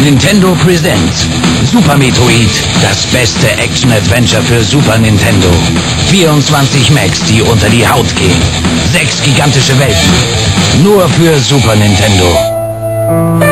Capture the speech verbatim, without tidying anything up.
Nintendo Presents SuperMetroid, das beste Action-Adventure für Super Nintendo. vierundzwanzig Macs, die unter die Haut gehen. Sechs gigantische Welten. Nur für Super Nintendo.